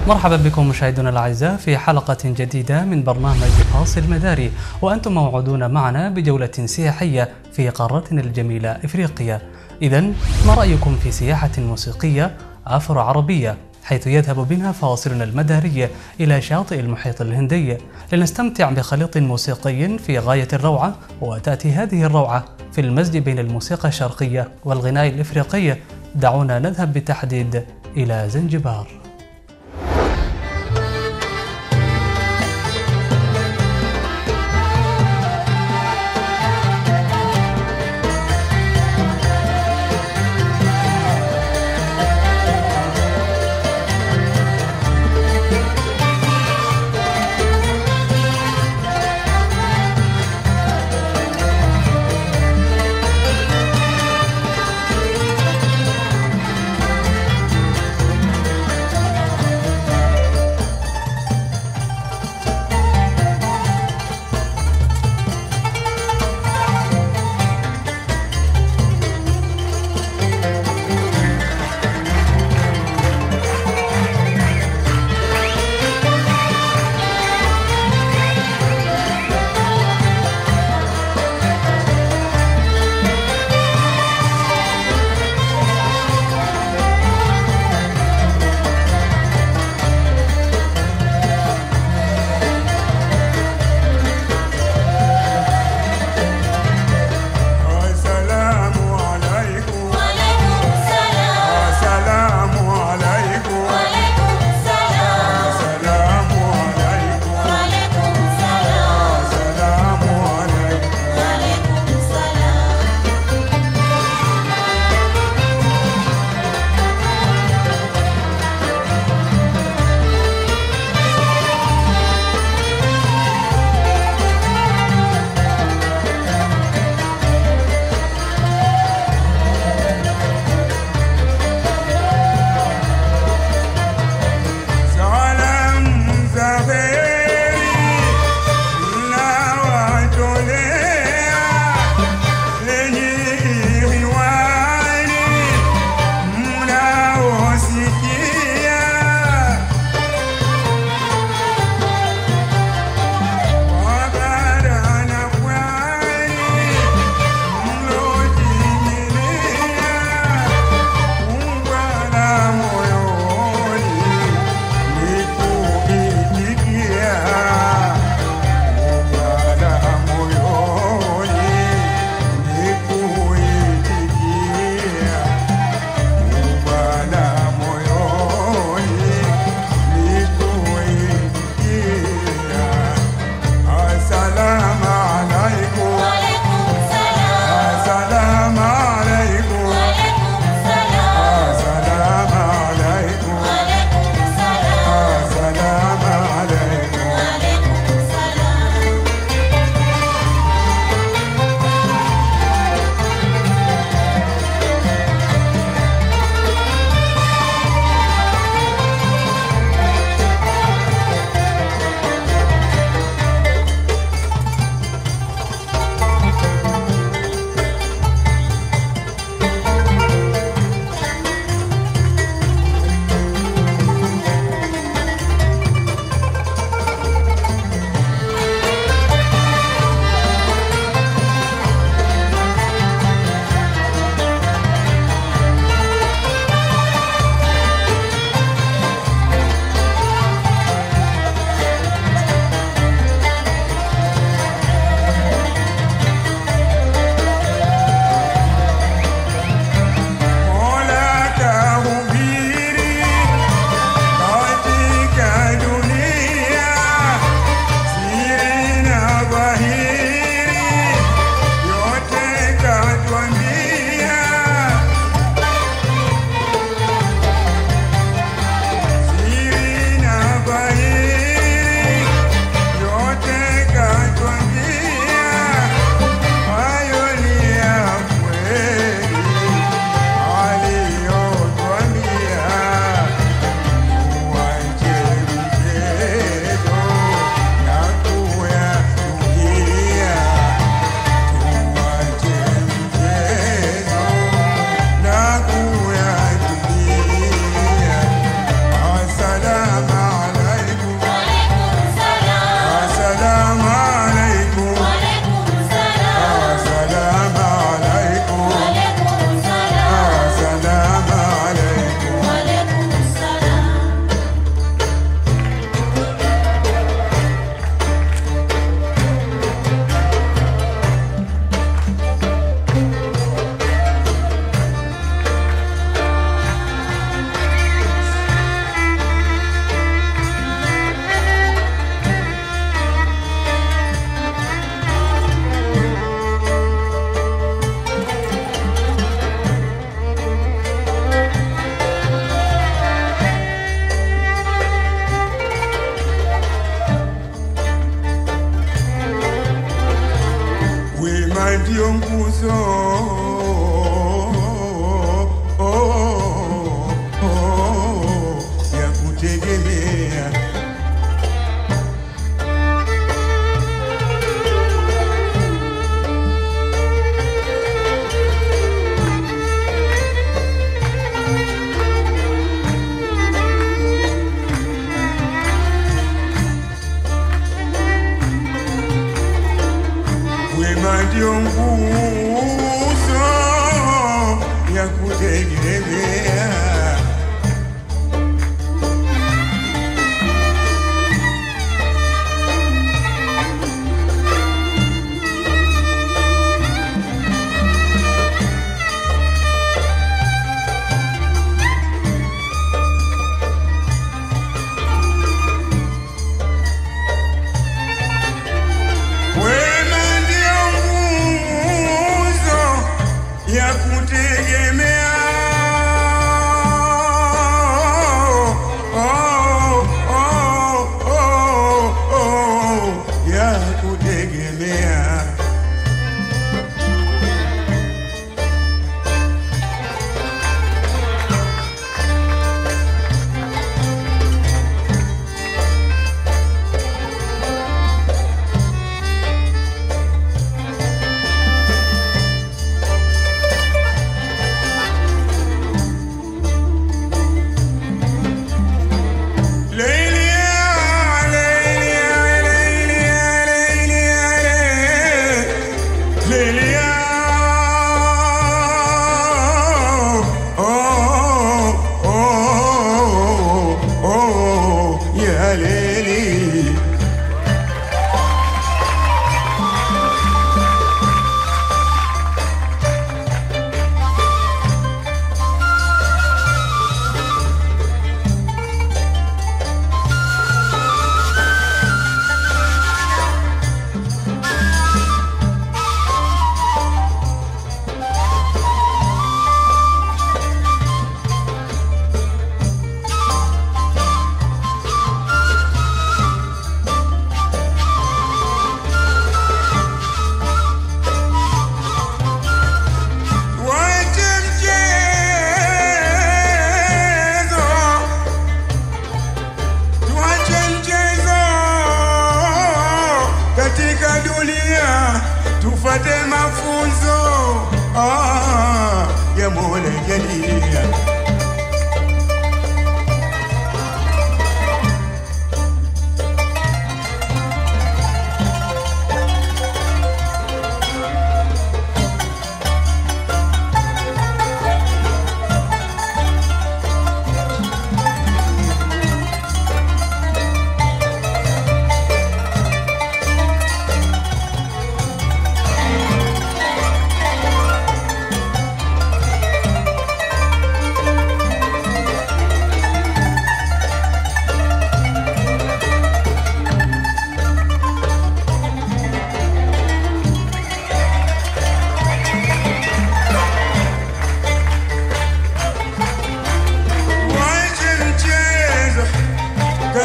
مرحبا بكم مشاهدينا الأعزاء في حلقة جديدة من برنامج فاصل مداري، وأنتم موعودون معنا بجولة سياحية في قارتنا الجميلة إفريقيا. إذن ما رأيكم في سياحة موسيقية أفرو عربية، حيث يذهب بنا فواصلنا المدارية إلى شاطئ المحيط الهندي لنستمتع بخليط موسيقي في غاية الروعة، وتأتي هذه الروعة في المزج بين الموسيقى الشرقية والغناء الإفريقي. دعونا نذهب بالتحديد إلى زنجبار.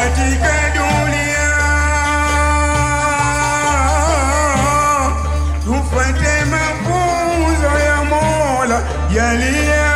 katika dunia, tufuate mafunzo ya Mola jalia.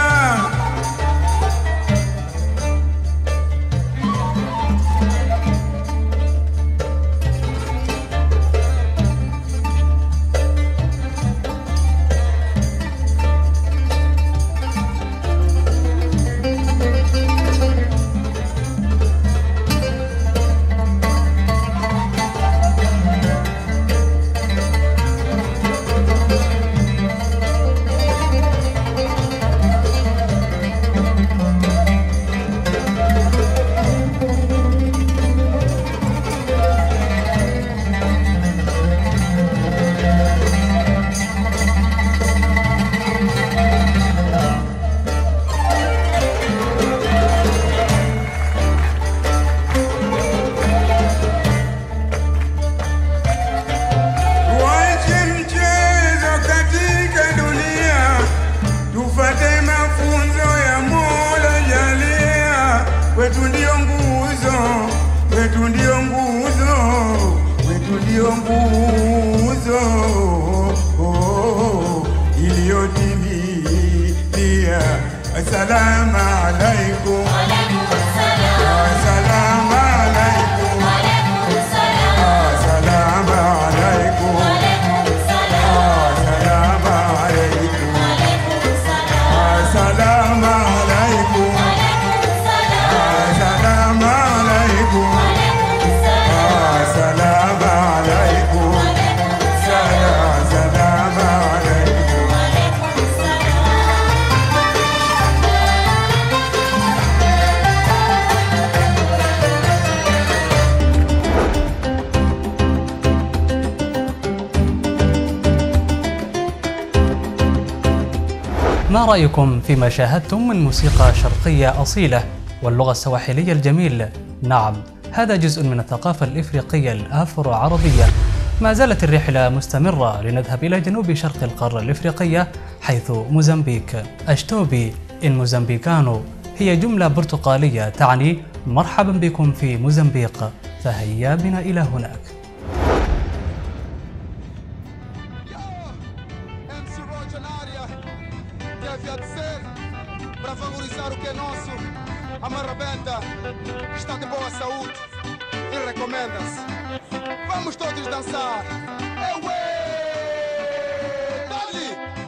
Wetu ndio nguzo, wetu ndio nguzo, wetu ndio nguzo iliyotimia. Assalamu alaikum. Assalamu alaikum. Assalamu alaikum. Assalamu alaikum. Assalamu alaikum. ما رأيكم فيما شاهدتم من موسيقى شرقية أصيلة واللغة السواحلية الجميل؟ نعم، هذا جزء من الثقافة الإفريقية الأفرو عربية. ما زالت الرحلة مستمرة لنذهب إلى جنوب شرق القارة الإفريقية حيث موزمبيق. أشتوبي إن موزمبيكانو هي جملة برتقالية تعني مرحبا بكم في موزمبيق، فهيا بنا إلى هناك. Para valorizar o que é nosso, a Marrabenta está de boa saúde e recomenda-se. Vamos todos dançar. Dali!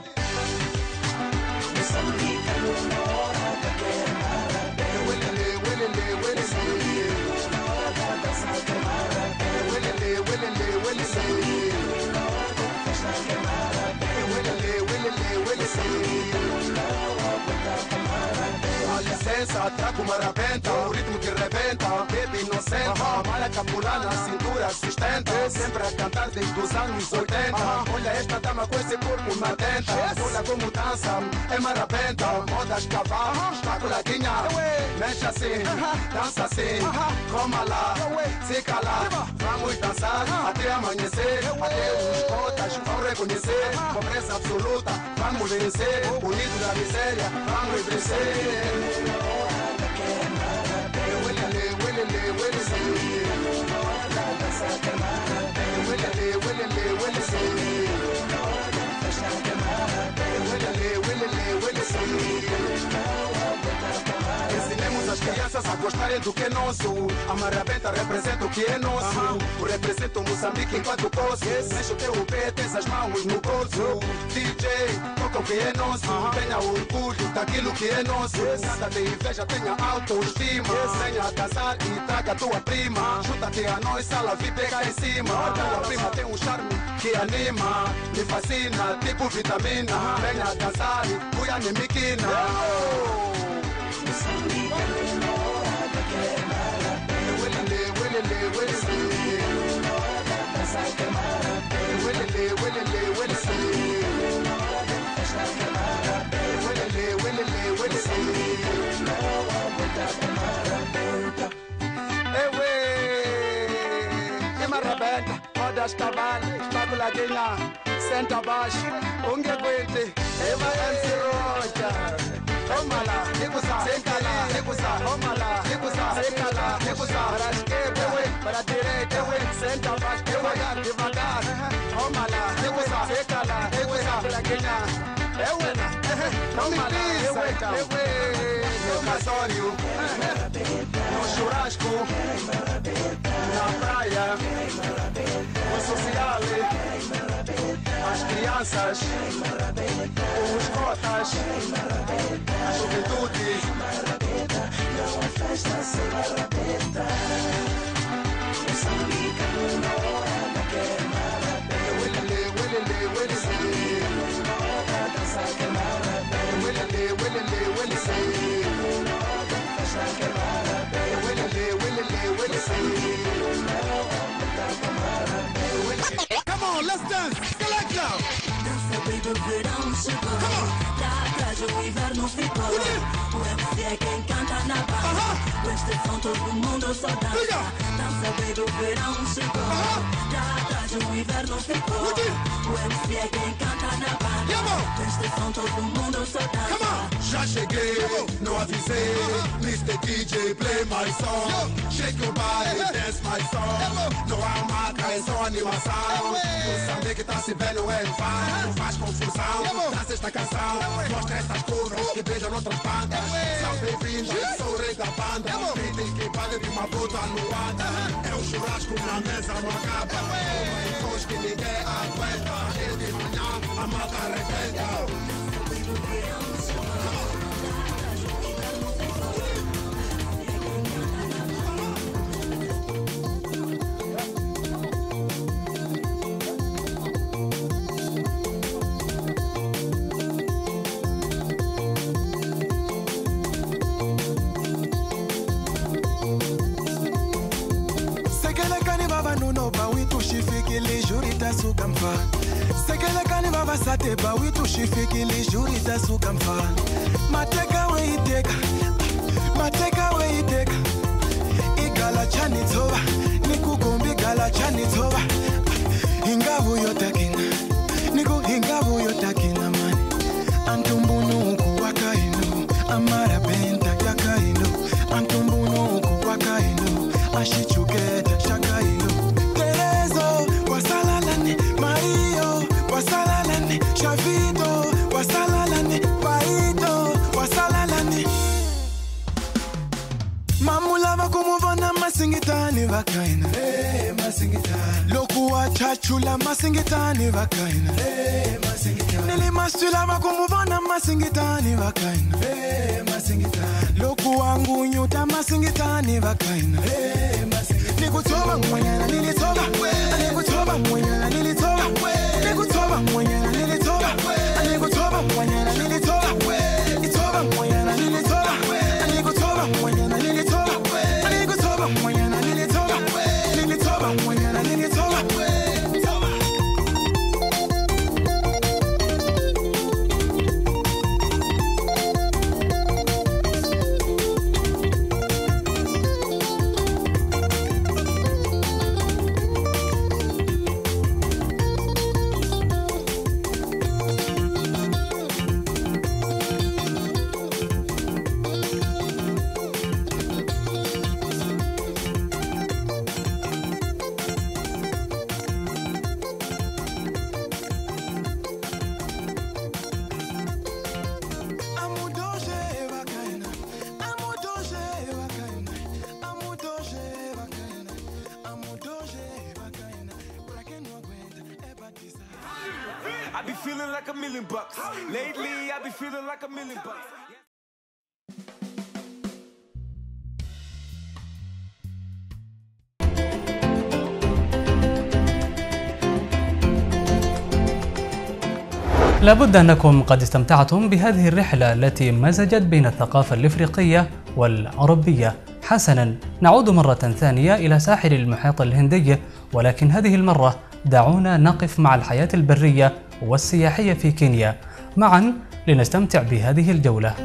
Atraco uma rabenta, o ritmo que rebenta, bebe inocenta, malha capulana, cintura sustenta, sempre a cantar desde os anos 80. Olha esta dama com esse corpo matenta, olha como dança, é marabenta, moda escavar, espaculaguinha, mexe assim, dança assim, coma lá, fica lá, vamos dançar até amanhecer, até os cotas vão reconhecer, pobreza absoluta, vamos vencer, bonito da miséria, vamos vencer. Ensinemos as crianças a gostarem do que é nosso. A Marrabenta representa o que é nosso. Representa o Moçambique enquanto posso. Mexe o teu pé, tens as mãos no bolso. DJ, toca o que é nosso. Tenha orgulho daquilo que é nosso. Nada de inveja, tenha autoestima. Venha a dançar e traga a tua prima. Junta-te a nós, sala VIP cá em cima. Tua prima tem um charme que anima. Me fascina, tipo vitamina. Venha a dançar e cuia nem miquina. Das cavalas, espaculaguinha, senta abaixo, ungueguente, Eva MC Rocha. Toma lá, recusa, senta lá, recusa, toma lá, recusa, senta lá, recusa, auditório, no churrasco, na praia, no social, as crianças, os cotas, a juventude. Uma festa sem marabeta, Come on, let's dance. Select now. Dança baby, o verão chegou. Já atrás o inverno ficou. O MC é quem canta na banda. Com este som todo mundo só dança. Dança baby, o verão chegou. Já atrás o inverno ficou. O MC é quem canta na banda. Com este som todo mundo só dança. Já cheguei, não avisei. Mr. DJ, play my song. Shake your body, dance my song. Não há marca, é só animação. O Moçambique tá se vendo em fã. Não faz confusão, dança esta canção. Mostra estas curvas que beijam noutras bandas. São bem-vindos, sou o rei da banda. Beat que vale de uma puta anuada. É um churrasco na mesa, não acaba. Uma coisa que ninguém aguenta. E de manhã a malta arrebenta. Sekele kani baba sate ba witu shifiki li juri ta sukamfa. Mateka we iteka, mateka we iteka. Igala chani toba, nikugombi gala chani toba. Ingavu yotakina, niku ingavu yotakina mani. Antumbunu kuwakainu, amara benta yakainu. Antumbunu kuwakainu, ashichuketa shakainu. Terezo wasalalani, Mario wasalalani, Shavito wasalalani, Paito wasalalani. Mamula bakumuvona masingitani vakaina, masingitani. Loku wachachula masingitani vakaina, masingitani. Nilimasula bakumuvona masingitani vakaina, masingitani. Loku wangu nyuta masingitani vakaina, masingitani. Nikutoba mwenyana nilitoba, nikutoba mwenyana nilitoba, nikutoba mwenyana nilitoba, nikutoba mwenyana nilitoba, nikutoba mwenyana nilitoba, nikutoba mwenyana nilitoba, nikutoba mwenyana nilitoba, nilitoba mwenyana nilitoba. I be feeling like $1 million. Lately, I be feeling like $1 million. لابد أنكم قد استمتعتم بهذه الرحلة التي مزجت بين الثقافة الإفريقية والأوروبية. حسناً، نعود مرة ثانية إلى ساحل المحيط الهندي، ولكن هذه المرة دعونا نقف مع الحياة البرية والسياحية في كينيا معاً لنستمتع بهذه الجولة.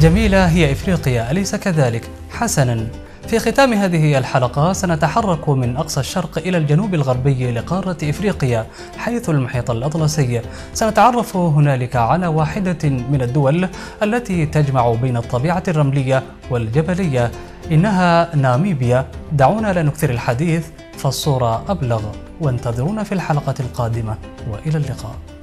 الجميلة هي إفريقيا، أليس كذلك؟ حسناً، في ختام هذه الحلقة سنتحرك من أقصى الشرق إلى الجنوب الغربي لقارة إفريقيا حيث المحيط الأطلسي. سنتعرف هنالك على واحدة من الدول التي تجمع بين الطبيعة الرملية والجبلية، إنها ناميبيا. دعونا لا نكثر الحديث فالصورة أبلغ، وانتظرونا في الحلقة القادمة، وإلى اللقاء.